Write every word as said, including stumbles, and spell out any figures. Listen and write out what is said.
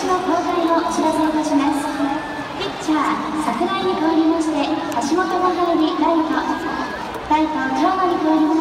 手の交代をお知らせいたします。ピッチャー、櫻井に代わりまして橋本が入りライト、ライト、川野に代わりまして